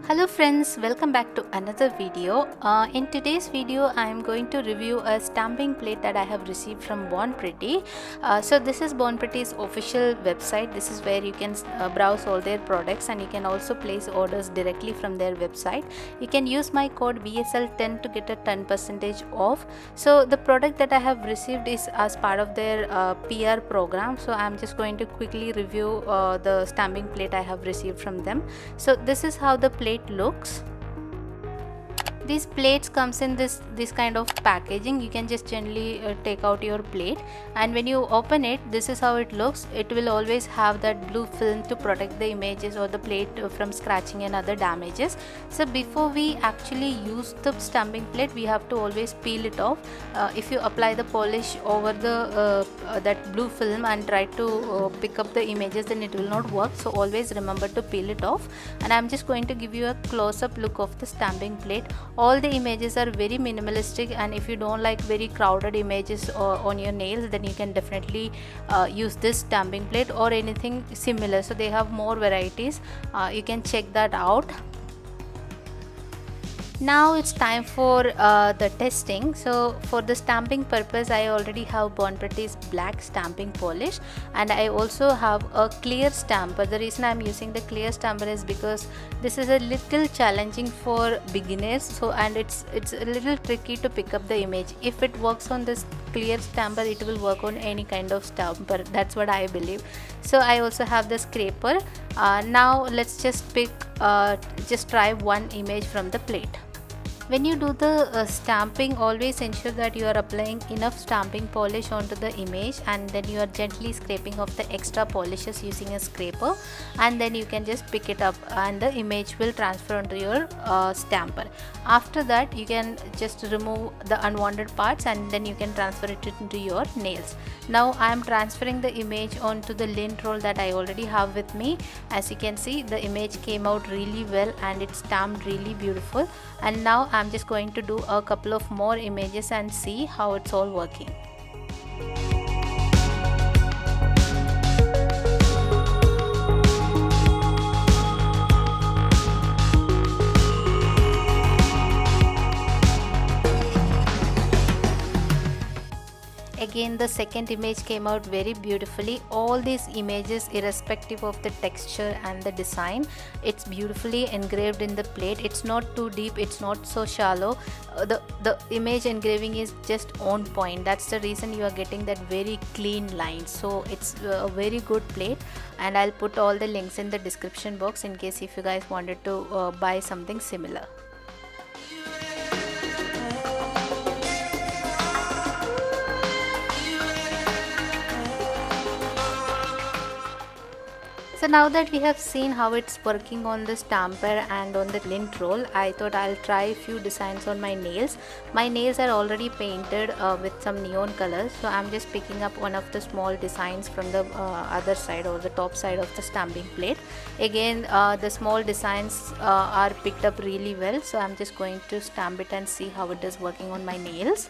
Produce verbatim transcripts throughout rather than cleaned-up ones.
Hello friends, welcome back to another video. Uh, in today's video I am going to review a stamping plate that I have received from Born Pretty. Uh, so this is Born Pretty's official website. This is where you can uh, browse all their products, and you can also place orders directly from their website. You can use my code B S L ten to get a ten percent off. So the product that I have received is as part of their uh, P R program. So I am just going to quickly review uh, the stamping plate I have received from them. So this is how the plate looks. These plates comes in this this kind of packaging. You can just generally uh, take out your plate, and when you open it, this is how it looks. It will always have that blue film to protect the images or the plate uh, from scratching and other damages. So before we actually use the stamping plate, we have to always peel it off. Uh, if you apply the polish over the uh, uh, that blue film and try to uh, pick up the images, then it will not work. So always remember to peel it off. And I'm just going to give you a close-up look of the stamping plate. All the images are very minimalistic, and if you don't like very crowded images or on your nails, then you can definitely uh, use this stamping plate or anything similar. So they have more varieties. Uh, you can check that out. Now it's time for uh, the testing. So for the stamping purpose, I already have Born Pretty's black stamping polish, and I also have a clear stamper. The reason I'm using the clear stamper is because this is a little challenging for beginners. So and it's it's a little tricky to pick up the image. If it works on this clear stamper, it will work on any kind of stamper. That's what I believe. So I also have the scraper. Uh, now let's just pick uh, just try one image from the plate. When you do the uh, stamping, always ensure that you are applying enough stamping polish onto the image, and then you are gently scraping off the extra polishes using a scraper, and then you can just pick it up and the image will transfer onto your uh, stamper. After that, you can just remove the unwanted parts, and then you can transfer it into your nails. Now I am transferring the image onto the lint roll that I already have with me. As you can see, the image came out really well and it's stamped really beautiful. And now I'm just going to do a couple of more images and see how it's all working. Again, the second image came out very beautifully. All these images, irrespective of the texture and the design, it's beautifully engraved in the plate. It's not too deep, it's not so shallow. Uh, the the image engraving is just on point. That's the reason you are getting that very clean line. So it's a very good plate, and I'll put all the links in the description box in case if you guys wanted to uh, buy something similar. So now that we have seen how it's working on the stamper and on the lint roll, I thought I'll try a few designs on my nails. My nails are already painted uh, with some neon colors, so I'm just picking up one of the small designs from the uh, other side or the top side of the stamping plate. Again, uh, the small designs uh, are picked up really well, so I'm just going to stamp it and see how it is working on my nails.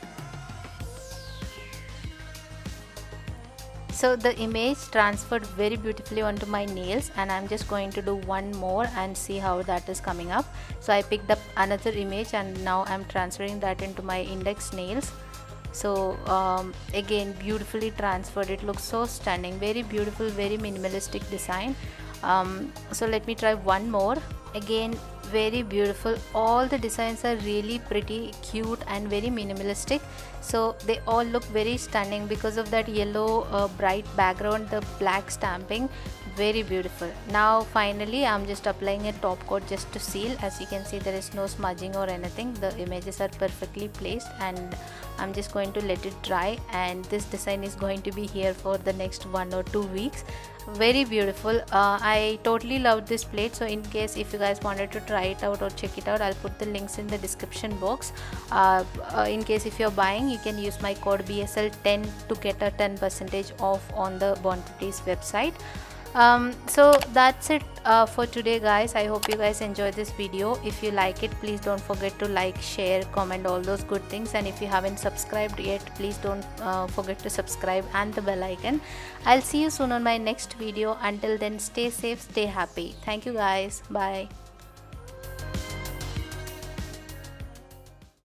So the image transferred very beautifully onto my nails, and I'm just going to do one more and see how that is coming up. So I picked up another image, and now I'm transferring that into my index nails. So um, again, beautifully transferred. It looks so stunning, very beautiful, very minimalistic design. Um, so let me try one more. Again, very beautiful. All the designs are really pretty, cute and very minimalistic. So they all look very stunning because of that yellow uh, bright background, the black stamping, very beautiful. Now finally I'm just applying a top coat just to seal. As you can see, there is no smudging or anything. The images are perfectly placed, and I'm just going to let it dry, and this design is going to be here for the next one or two weeks. Very beautiful. uh, I totally loved this plate. So in case if you guys wanted to try it out or check it out, I'll put the links in the description box. Uh, uh, in case if you're buying, you can use my code B S L ten to get a ten percent off on the Born Pretty's website. Um, so that's it uh, for today, guys. I hope you guys enjoyed this video. If you like it, please don't forget to like, share, comment, all those good things. And if you haven't subscribed yet, please don't uh, forget to subscribe and the bell icon. I'll see you soon on my next video. Until then, stay safe, stay happy. Thank you guys. Bye.